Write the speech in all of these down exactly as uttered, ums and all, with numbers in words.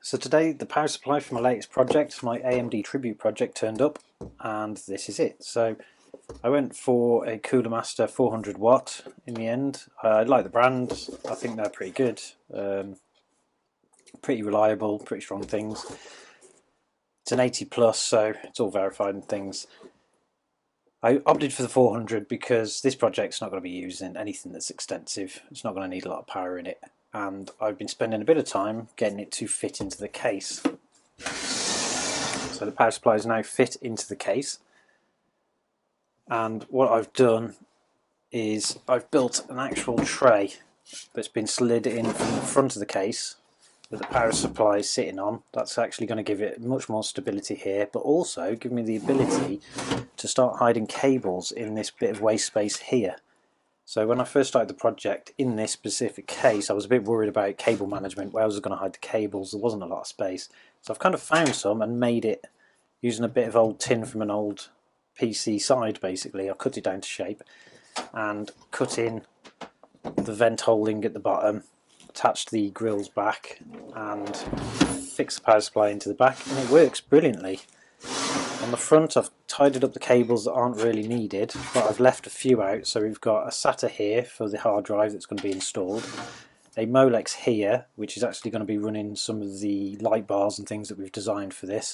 So today the power supply for my latest project, my A M D Tribute project, turned up, and this is it. So I went for a Cooler Master four hundred watt in the end. I like the brand, I think they're pretty good, um, pretty reliable, pretty strong things. It's an eighty plus, so it's all verified and things. I opted for the four hundred because this project's not going to be using anything that's extensive. It's not going to need a lot of power in it, and I've been spending a bit of time getting it to fit into the case. So the power supply is now fit into the case, and what I've done is I've built an actual tray that's been slid in from the front of the case that the power supply is sitting on. That's actually going to give it much more stability here, but also give me the ability to start hiding cables in this bit of waste space here. So when I first started the project in this specific case, I was a bit worried about cable management, where I was going to hide the cables. There wasn't a lot of space, so I've kind of found some and made it using a bit of old tin from an old P C side. Basically I cut it down to shape and cut in the vent holding at the bottom, attached the grills back and fixed the power supply into the back, and it works brilliantly. On the front I've tidied up the cables that aren't really needed, but I've left a few out. So we've got a SATA here for the hard drive that's going to be installed, a Molex here which is actually going to be running some of the light bars and things that we've designed for this,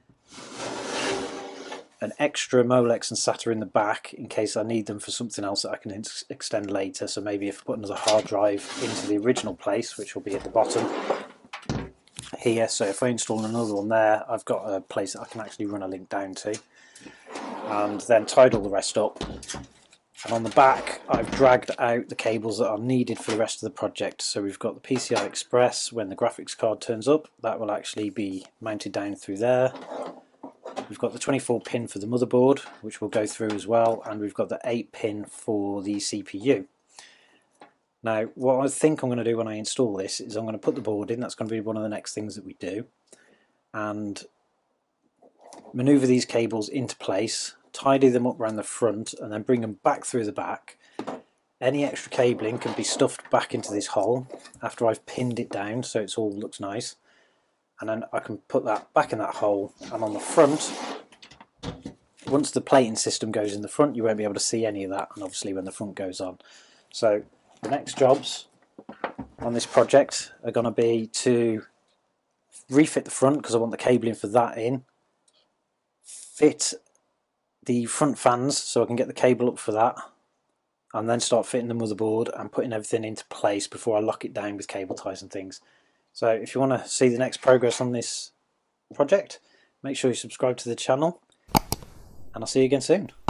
an extra Molex and SATA in the back in case I need them for something else that I can extend later. So maybe if I put another hard drive into the original place, which will be at the bottom here, so if I install another one there, I've got a place that I can actually run a link down to, and then tied all the rest up. And on the back I've dragged out the cables that are needed for the rest of the project. So we've got the P C I Express. When the graphics card turns up, that will actually be mounted down through there. We've got the twenty-four pin for the motherboard, which we'll go through as well, and we've got the eight pin for the C P U. Now what I think I'm going to do when I install this is I'm going to put the board in. That's going to be one of the next things that we do, and manoeuvre these cables into place, tidy them up around the front, and then bring them back through the back. Any extra cabling can be stuffed back into this hole after I've pinned it down so it all looks nice, and then I can put that back in that hole. And on the front, once the plating system goes in the front, you won't be able to see any of that, and obviously when the front goes on. So the next jobs on this project are going to be to refit the front, because I want the cabling for that in, fit the front fans so I can get the cable up for that, and then start fitting the motherboard and putting everything into place before I lock it down with cable ties and things. So if you want to see the next progress on this project, make sure you subscribe to the channel, and I'll see you again soon.